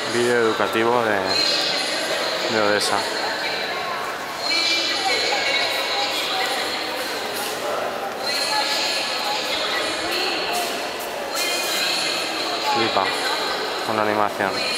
Vídeo educativo de Odessa. Flipa con la animación.